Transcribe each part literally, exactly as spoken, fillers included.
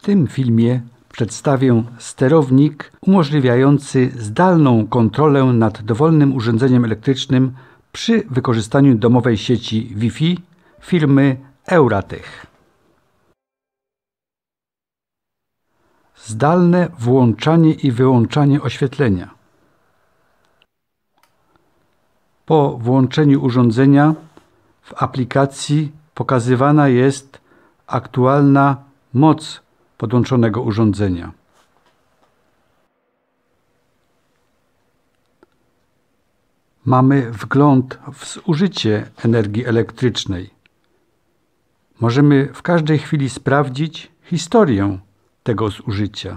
tym filmie przedstawię sterownik umożliwiający zdalną kontrolę nad dowolnym urządzeniem elektrycznym przy wykorzystaniu domowej sieci Wi-Fi firmy Euratech. Zdalne włączanie i wyłączanie oświetlenia. Po włączeniu urządzenia w aplikacji pokazywana jest aktualna moc podłączonego urządzenia. Mamy wgląd w zużycie energii elektrycznej. Możemy w każdej chwili sprawdzić historię tego zużycia.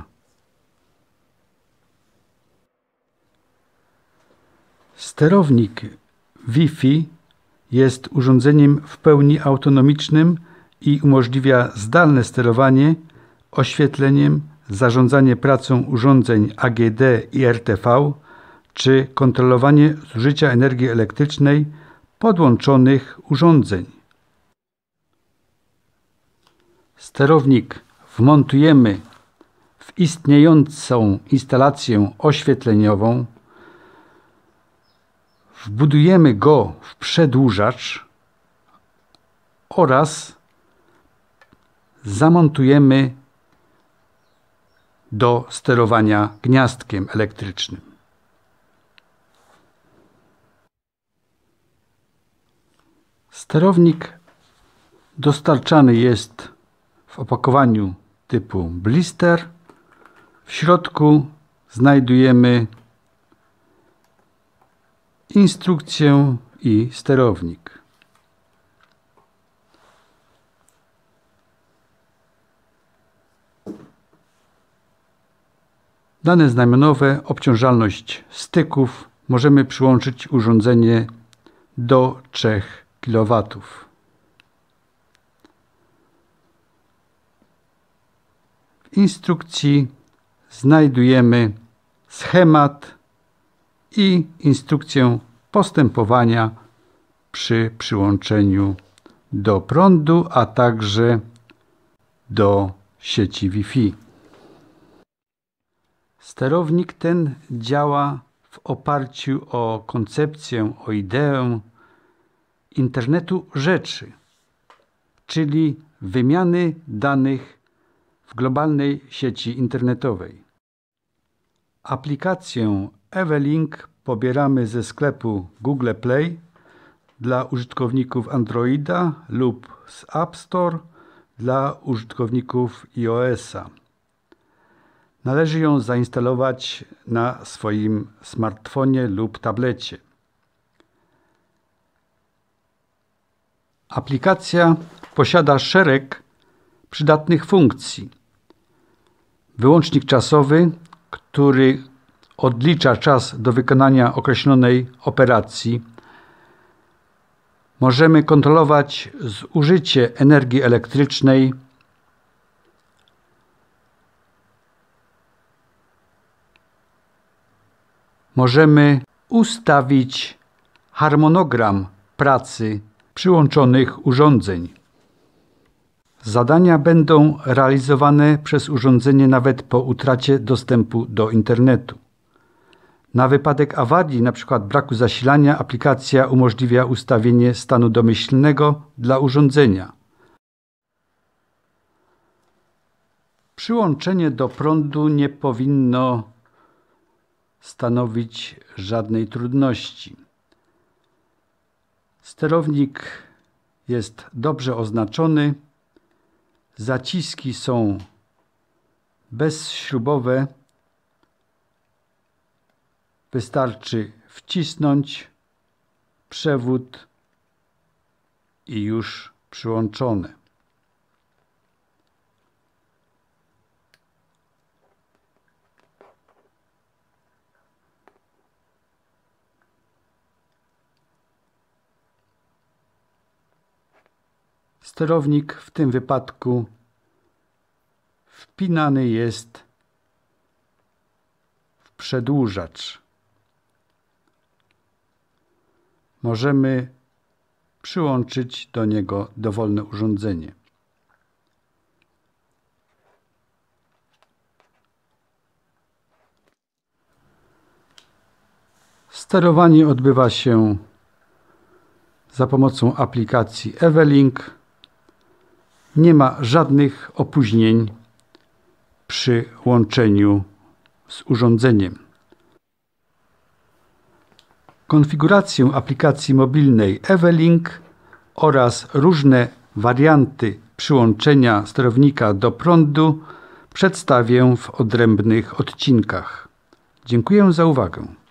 Sterownik Wi-Fi jest urządzeniem w pełni autonomicznym i umożliwia zdalne sterowanie oświetleniem, zarządzanie pracą urządzeń A G D i R T V czy kontrolowanie zużycia energii elektrycznej podłączonych urządzeń. Sterownik wmontujemy w istniejącą instalację oświetleniową, wbudujemy go w przedłużacz oraz zamontujemy do sterowania gniazdkiem elektrycznym. Sterownik dostarczany jest w opakowaniu typu blister. W środku znajdujemy instrukcję i sterownik. Dane znamionowe, obciążalność styków. Możemy przyłączyć urządzenie do trzech kilowatów. W instrukcji znajdujemy schemat i instrukcję postępowania przy przyłączeniu do prądu, a także do sieci Wi-Fi. Sterownik ten działa w oparciu o koncepcję, o ideę internetu rzeczy, czyli wymiany danych w globalnej sieci internetowej. Aplikację Evelink pobieramy ze sklepu Google Play dla użytkowników Androida lub z App Store dla użytkowników iOS-a. Należy ją zainstalować na swoim smartfonie lub tablecie. Aplikacja posiada szereg przydatnych funkcji. Wyłącznik czasowy, który odlicza czas do wykonania określonej operacji. Możemy kontrolować zużycie energii elektrycznej. Możemy ustawić harmonogram pracy przyłączonych urządzeń. Zadania będą realizowane przez urządzenie nawet po utracie dostępu do internetu. Na wypadek awarii, np. braku zasilania, aplikacja umożliwia ustawienie stanu domyślnego dla urządzenia. Przyłączenie do prądu nie powinno stanowić żadnej trudności. Sterownik jest dobrze oznaczony. Zaciski są bezśrubowe. Wystarczy wcisnąć przewód i już przyłączone. Sterownik w tym wypadku wpinany jest w przedłużacz. Możemy przyłączyć do niego dowolne urządzenie. Sterowanie odbywa się za pomocą aplikacji Evelink. Nie ma żadnych opóźnień przy łączeniu z urządzeniem. Konfigurację aplikacji mobilnej Evelink oraz różne warianty przyłączenia sterownika do prądu przedstawię w odrębnych odcinkach. Dziękuję za uwagę.